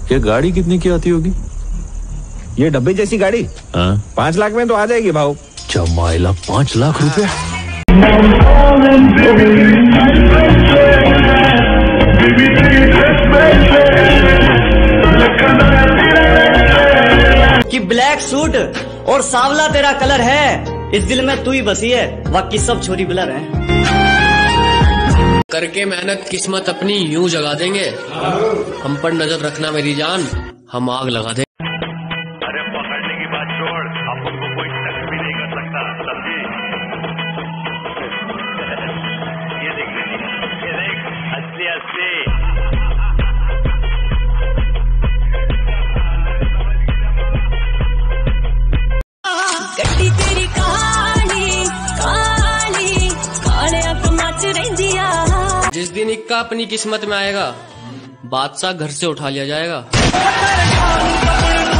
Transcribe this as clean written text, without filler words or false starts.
ये गाड़ी कितने की आती होगी? ये डब्बे जैसी गाड़ी 5 लाख में तो आ जाएगी भाव। जमाइला 5 लाख रुपए? कि ब्लैक सूट और सांवला तेरा कलर है, इस दिल में तू ही बसी है, बाकी सब छोरी ब्लर है। करके मेहनत किस्मत अपनी यूं जगा देंगे, हम पर नजर रखना मेरी जान, हम आग लगा देंगे। अरे पकड़ने की बात छोड़, अब उनको कोई टच भी नहीं कर सकता, समझी? ये देख असली असली। गड्डी तेरी काली काली काले अख मच रहिंदिया। जिस दिन इक्का अपनी किस्मत में आएगा, बादशाह घर से उठा लिया जाएगा।